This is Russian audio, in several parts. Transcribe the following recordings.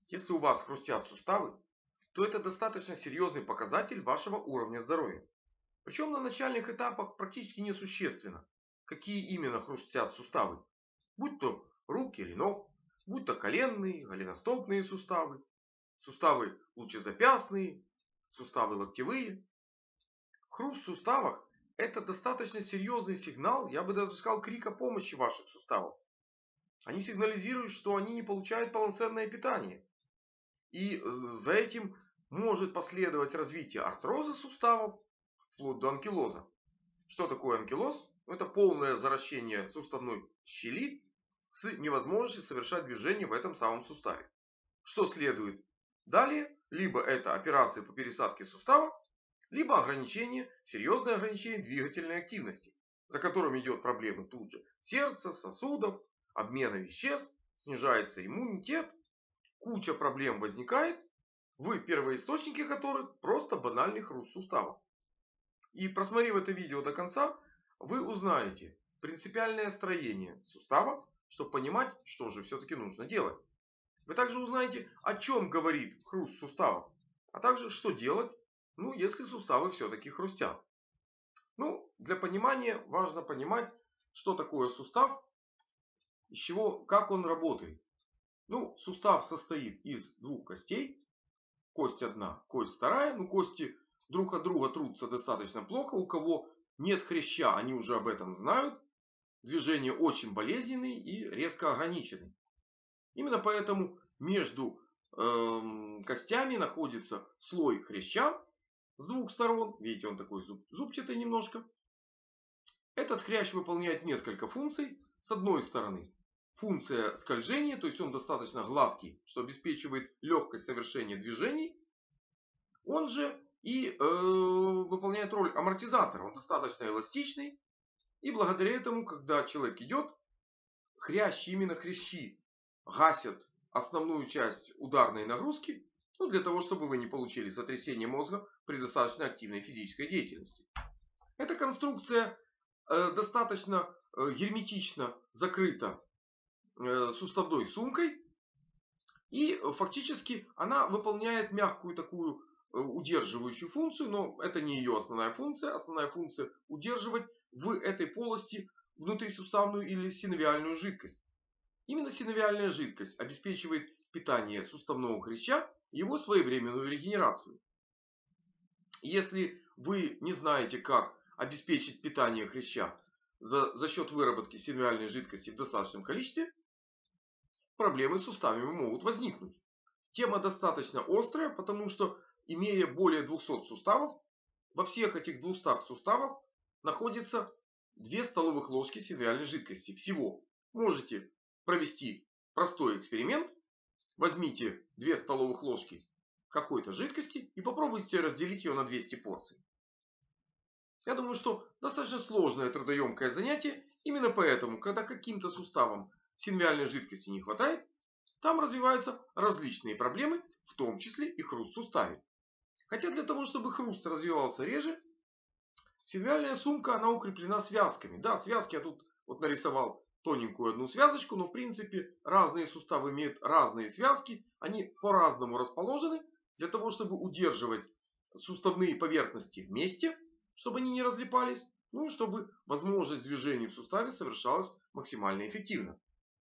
Если у вас хрустят суставы, то это достаточно серьезный показатель вашего уровня здоровья. Причем на начальных этапах практически несущественно, какие именно хрустят суставы. Будь то руки или ног, будь то коленные, голеностопные суставы, суставы лучезапястные, суставы локтевые. Хруст в суставах — это достаточно серьезный сигнал, я бы даже сказал, крик о помощи ваших суставов. Они сигнализируют, что они не получают полноценное питание. И за этим может последовать развитие артроза суставов, вплоть до анкилоза. Что такое анкилоз? Это полное заращение суставной щели с невозможностью совершать движение в этом самом суставе. Что следует далее? Либо это операция по пересадке сустава, либо ограничение, серьезное ограничение двигательной активности, за которым идет проблемы тут же сердца, сосудов, обмена веществ, снижается иммунитет, куча проблем возникает, в первоисточнике которых просто банальный хруст сустава. И просмотрев это видео до конца, вы узнаете принципиальное строение сустава, чтобы понимать, что же все-таки нужно делать. Вы также узнаете, о чем говорит хруст суставов, а также что делать, если суставы все-таки хрустят. Для понимания важно понимать, что такое сустав, из чего, как он работает. Сустав состоит из двух костей. Кость одна, кость вторая. Кости друг от друга трутся достаточно плохо. У кого нет хряща, они уже об этом знают. Движение очень болезненное и резко ограниченное. Именно поэтому между костями находится слой хряща с двух сторон. Видите, он такой зубчатый немножко. Этот хрящ выполняет несколько функций. С одной стороны, функция скольжения, то есть он достаточно гладкий, что обеспечивает легкость совершения движений. Он же и выполняет роль амортизатора. Он достаточно эластичный. И благодаря этому, когда человек идет, именно хрящи гасят основную часть ударной нагрузки, для того, чтобы вы не получили сотрясение мозга при достаточно активной физической деятельности. Эта конструкция достаточно герметично закрыта суставной сумкой. И фактически она выполняет мягкую такую удерживающую функцию. Но это не ее основная функция. Основная функция — удерживать в этой полости внутрисуставную или синовиальную жидкость. Именно синовиальная жидкость обеспечивает питание суставного хряща и его своевременную регенерацию. Если вы не знаете, как обеспечить питание хряща за счет выработки синовиальной жидкости в достаточном количестве, проблемы с суставами могут возникнуть. Тема достаточно острая, потому что, имея более 200 суставов, во всех этих 200 суставах находится 2 столовых ложки синовиальной жидкости. Всего. Можете провести простой эксперимент. Возьмите 2 столовых ложки какой-то жидкости и попробуйте разделить ее на 200 порций. Я думаю, что достаточно сложное трудоемкое занятие. Именно поэтому, когда каким-то суставам синовиальной жидкости не хватает, там развиваются различные проблемы, в том числе и хруст в суставе. Хотя для того, чтобы хруст развивался реже, синовиальная сумка, она укреплена связками. Да, связки я тут нарисовал тоненькую одну связочку, но в принципе разные суставы имеют разные связки. Они по-разному расположены для того, чтобы удерживать суставные поверхности вместе, чтобы они не разлипались. И чтобы возможность движения в суставе совершалась максимально эффективно.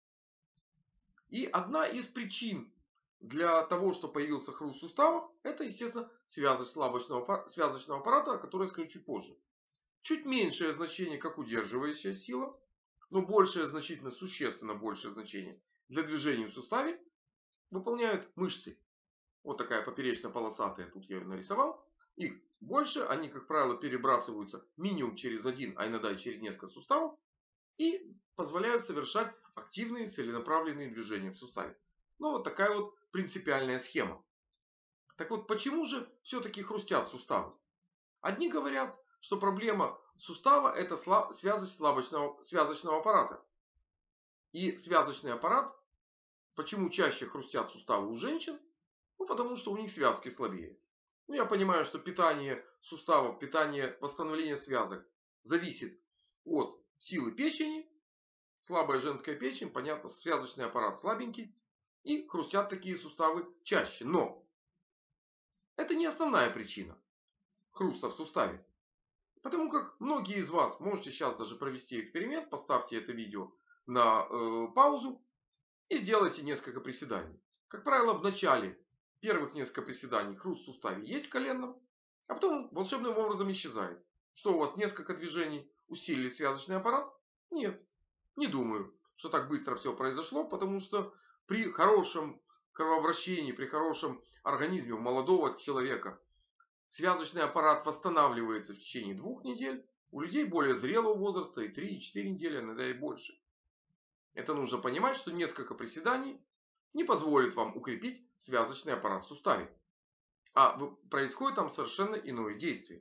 И одна из причин для того, что появился хруст в суставах, это, естественно, связочность связочного аппарата, о которой я скажу чуть позже. Чуть меньшее значение как удерживающая сила, но значительно существенно большее значение для движения в суставе выполняют мышцы. Вот такая поперечно-полосатая, тут я ее нарисовал. Их больше, они, как правило, перебрасываются минимум через один, а иногда и через несколько суставов. И позволяют совершать активные целенаправленные движения в суставе. Вот такая вот принципиальная схема. Так вот, почему же все-таки хрустят суставы? Одни говорят, что проблема сустава — это связочность связочного аппарата. И связочный аппарат, почему чаще хрустят суставы у женщин? Потому что у них связки слабее. Я понимаю, что питание суставов, восстановление связок зависит от силы печени. Слабая женская печень, понятно, связочный аппарат слабенький. И хрустят такие суставы чаще. Но это не основная причина хруста в суставе. Потому как многие из вас можете сейчас даже провести эксперимент. Поставьте это видео на паузу и сделайте несколько приседаний. Как правило, в начале первых несколько приседаний хруст в суставе есть в коленном. А потом волшебным образом исчезает. Что у вас несколько движений усилили связочный аппарат? Нет. Не думаю, что так быстро все произошло. Потому что при хорошем кровообращении, при хорошем организме у молодого человека связочный аппарат восстанавливается в течение 2 недель. У людей более зрелого возраста и 3, и 4 недели, иногда и больше. Это нужно понимать, что несколько приседаний не позволит вам укрепить связочный аппарат в суставе. А происходит там совершенно иное действие.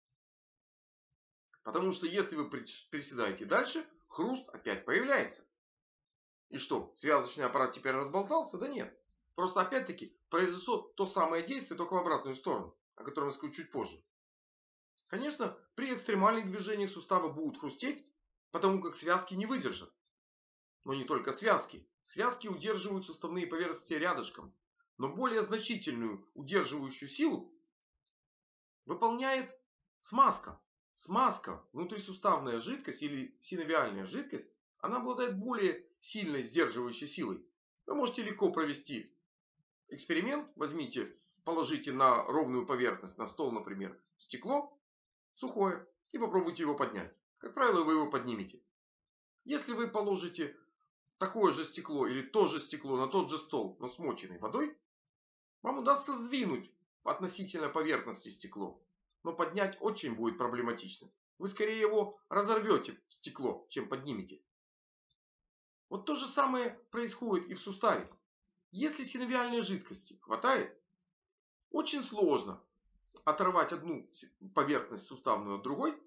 Потому что если вы приседаете дальше, хруст опять появляется. И что, связочный аппарат теперь разболтался? Да нет. Просто опять-таки произошло то самое действие, только в обратную сторону, о котором я скажу чуть позже. Конечно, при экстремальных движениях суставы будут хрустеть, потому как связки не выдержат. Но не только связки. Связки удерживают суставные поверхности рядышком. Но более значительную удерживающую силу выполняет смазка. Смазка, внутрисуставная жидкость или синовиальная жидкость, она обладает более сильной сдерживающей силой. Вы можете легко провести эксперимент. Возьмите, положите на ровную поверхность, на стол, например, стекло сухое и попробуйте его поднять. Как правило, вы его поднимете. Если вы положите такое же стекло или то же стекло на тот же стол, но смоченный водой, вам удастся сдвинуть относительно поверхности стекло. Но поднять очень будет проблематично. Вы скорее его разорвете, стекло, чем поднимете. Вот то же самое происходит и в суставе. Если синовиальной жидкости хватает, очень сложно оторвать одну поверхность суставную от другой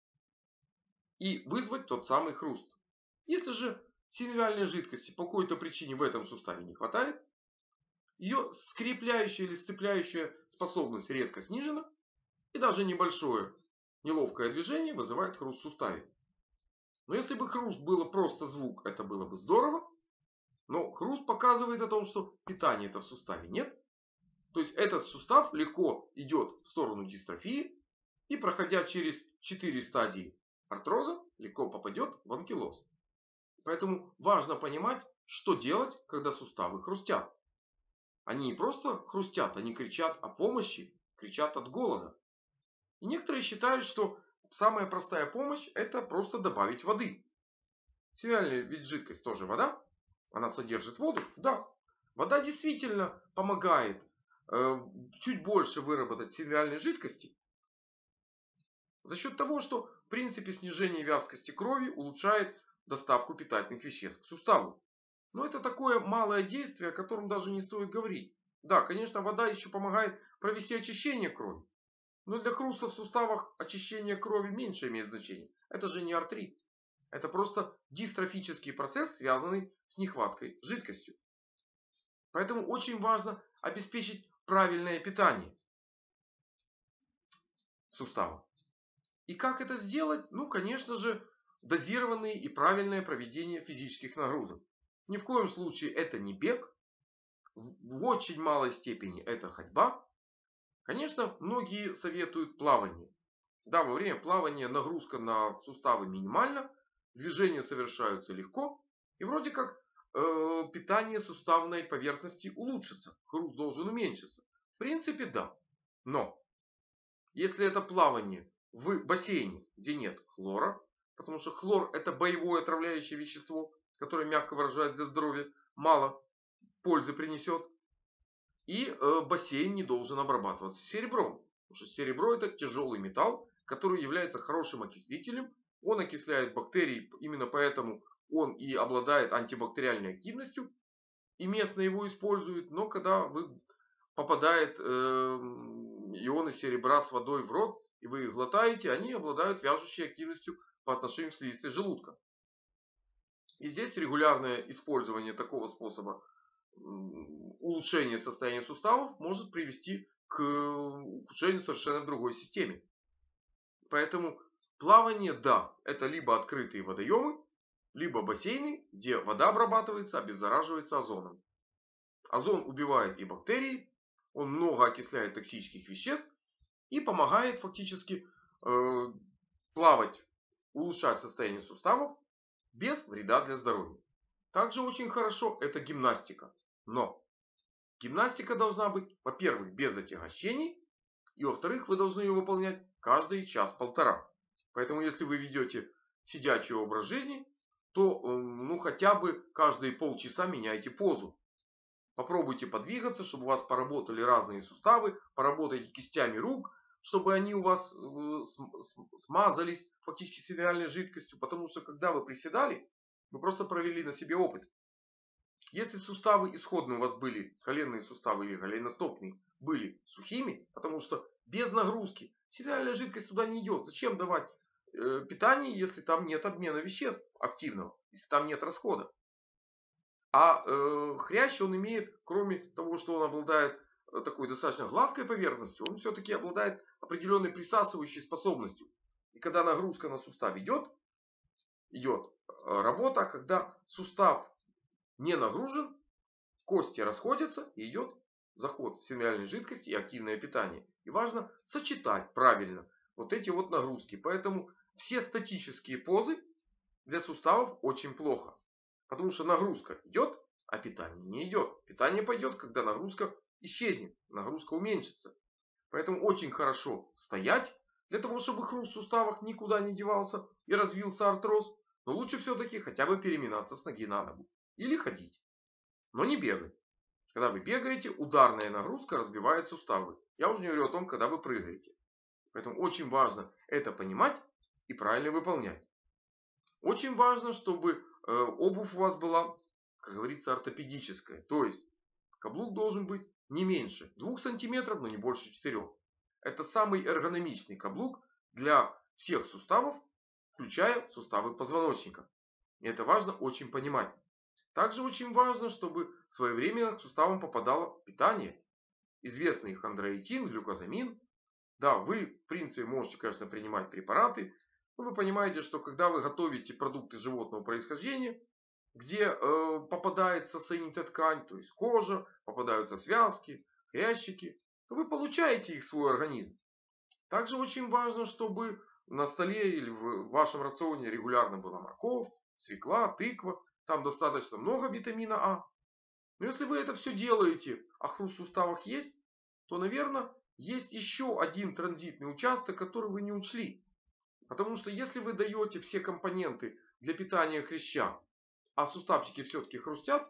и вызвать тот самый хруст. Если же синовиальной жидкости по какой-то причине в этом суставе не хватает, ее скрепляющая или сцепляющая способность резко снижена, и даже небольшое неловкое движение вызывает хруст в суставе. Но если бы хруст было просто звук, это было бы здорово. Но хруст показывает о том, что питания-то в суставе нет. То есть этот сустав легко идет в сторону дистрофии и, проходя через 4 стадии артроза, легко попадет в анкилоз. Поэтому важно понимать, что делать, когда суставы хрустят. Они не просто хрустят, они кричат о помощи, кричат от голода. И некоторые считают, что самая простая помощь — это просто добавить воды. Синовиальная ведь жидкость тоже вода. Она содержит воду. Да, вода действительно помогает чуть больше выработать синовиальной жидкости. За счет того, что в принципе снижение вязкости крови улучшает доставку питательных веществ к суставу. Но это такое малое действие, о котором даже не стоит говорить. Да, конечно, вода еще помогает провести очищение крови. Но для хруста в суставах очищение крови меньше имеет значение. Это же не артрит. Это просто дистрофический процесс, связанный с нехваткой жидкостью. Поэтому очень важно обеспечить правильное питание сустава. И как это сделать? Ну, конечно же, дозированное и правильное проведение физических нагрузок. Ни в коем случае это не бег. В очень малой степени это ходьба. Конечно, многие советуют плавание. Да, во время плавания нагрузка на суставы минимальна. Движения совершаются легко. И вроде как питание суставной поверхности улучшится. Хруст должен уменьшиться. В принципе, да. Но если это плавание в бассейне, где нет хлора, потому что хлор — это боевое отравляющее вещество, которое, мягко выражаясь, для здоровья мало пользы принесет. И бассейн не должен обрабатываться серебром. Потому что серебро — это тяжелый металл, который является хорошим окислителем. Он окисляет бактерии, именно поэтому он и обладает антибактериальной активностью. И местно его используют. Но когда попадает ионы серебра с водой в рот, и вы их глотаете, они обладают вяжущей активностью по отношению к слизистой желудка. И здесь регулярное использование такого способа улучшения состояния суставов может привести к ухудшению совершенно другой системе. Поэтому плавание, да, это либо открытые водоемы, либо бассейны, где вода обрабатывается, обеззараживается озоном. Озон убивает и бактерии, он много окисляет токсических веществ и помогает фактически плавать, улучшать состояние суставов без вреда для здоровья. Также очень хорошо это гимнастика. Но гимнастика должна быть, во-первых, без отягощений. И во-вторых, вы должны ее выполнять каждый час-полтора. Поэтому если вы ведете сидячий образ жизни, то хотя бы каждые полчаса меняйте позу. Попробуйте подвигаться, чтобы у вас поработали разные суставы. Поработайте кистями рук, чтобы они у вас смазались фактически синовиальной жидкостью. Потому что когда вы приседали, вы просто провели на себе опыт. Если суставы исходные у вас были, коленные суставы или голеностопные, были сухими, потому что без нагрузки синовиальная жидкость туда не идет. Зачем давать питание, если там нет обмена веществ активного, если там нет расхода? А хрящ он имеет, кроме того, что он обладает такой достаточно гладкой поверхностью, он все-таки обладает определенной присасывающей способностью. И когда нагрузка на сустав идет работа, когда сустав не нагружен, кости расходятся и идет заход синовиальной жидкости и активное питание. И важно сочетать правильно вот эти вот нагрузки. Поэтому все статические позы для суставов очень плохо. Потому что нагрузка идет, а питание не идет. Питание пойдет, когда нагрузка исчезнет, нагрузка уменьшится. Поэтому очень хорошо стоять, для того, чтобы хруст в суставах никуда не девался и развился артроз. Но лучше все-таки хотя бы переминаться с ноги на ногу. Или ходить. Но не бегать. Когда вы бегаете, ударная нагрузка разбивает суставы. Я уже не говорю о том, когда вы прыгаете. Поэтому очень важно это понимать и правильно выполнять. Очень важно, чтобы обувь у вас была, как говорится, ортопедическая. То есть каблук должен быть не меньше 2 сантиметров, но не больше 4. Это самый эргономичный каблук для всех суставов, включая суставы позвоночника. И это важно очень понимать. Также очень важно, чтобы своевременно к суставам попадало питание. Известный хондроитин, глюкозамин. Да, вы в принципе можете, конечно, принимать препараты. Но вы понимаете, что когда вы готовите продукты животного происхождения, где попадается соединительная ткань, то есть кожа, попадаются связки, хрящики, то вы получаете их в свой организм. Также очень важно, чтобы на столе или в вашем рационе регулярно была морковь, свекла, тыква. Там достаточно много витамина А. Но если вы это все делаете, а хруст в суставах есть, то, наверное, есть еще один транзитный участок, который вы не учли. Потому что если вы даете все компоненты для питания хряща, а суставчики все-таки хрустят,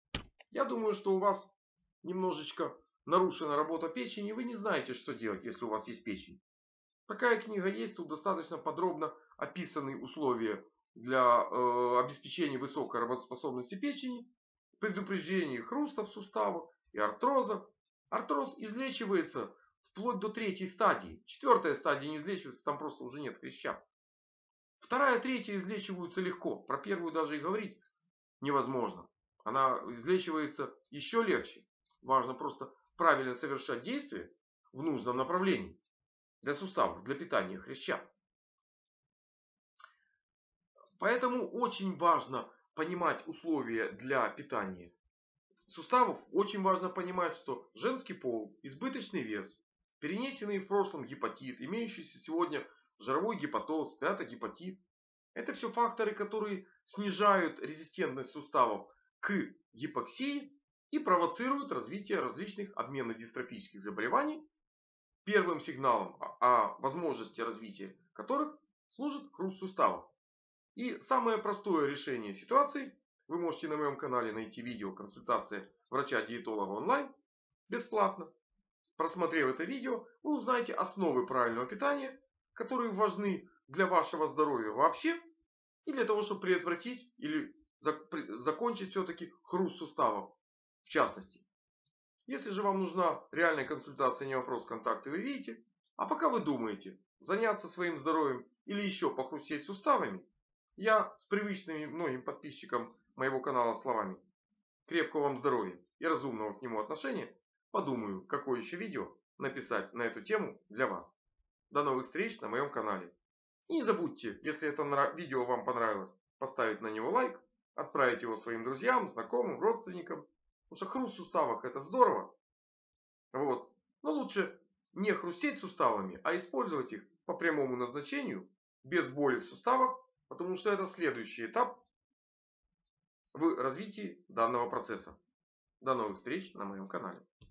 я думаю, что у вас немножечко нарушена работа печени, и вы не знаете, что делать, если у вас есть печень. Такая книга есть, тут достаточно подробно описаны условия для обеспечения высокой работоспособности печени, предупреждения хрустов суставов и артроза. Артроз излечивается вплоть до 3-й стадии. 4-я стадия не излечивается, там просто уже нет хряща. 2-я, 3-я излечиваются легко. Про 1-ю даже и говорить невозможно. Она излечивается еще легче. Важно просто правильно совершать действия в нужном направлении. Для суставов, для питания хряща. Поэтому очень важно понимать условия для питания суставов. Очень важно понимать, что женский пол, избыточный вес, перенесенный в прошлом гепатит, имеющийся сегодня жировой гепатоз, стеатогепатит. Это все факторы, которые снижают резистентность суставов к гипоксии и провоцируют развитие различных обменно-дистрофических заболеваний, первым сигналом о возможности развития которых служит хруст суставов. И самое простое решение ситуации, вы можете на моем канале найти видео консультация врача-диетолога онлайн бесплатно. Просмотрев это видео, вы узнаете основы правильного питания, которые важны для вашего здоровья вообще и для того, чтобы предотвратить или закончить все-таки хруст суставов в частности. Если же вам нужна реальная консультация, не вопрос, контакты вы видите. А пока вы думаете заняться своим здоровьем или еще похрустеть суставами, я с привычными многим подписчикам моего канала словами крепкого вам здоровья и разумного к нему отношения подумаю, какое еще видео написать на эту тему для вас. До новых встреч на моем канале. И не забудьте, если это видео вам понравилось, поставить на него лайк, отправить его своим друзьям, знакомым, родственникам. Потому что хруст в суставах это здорово. Вот. Но лучше не хрустеть суставами, а использовать их по прямому назначению, без боли в суставах, потому что это следующий этап в развитии данного процесса. До новых встреч на моем канале.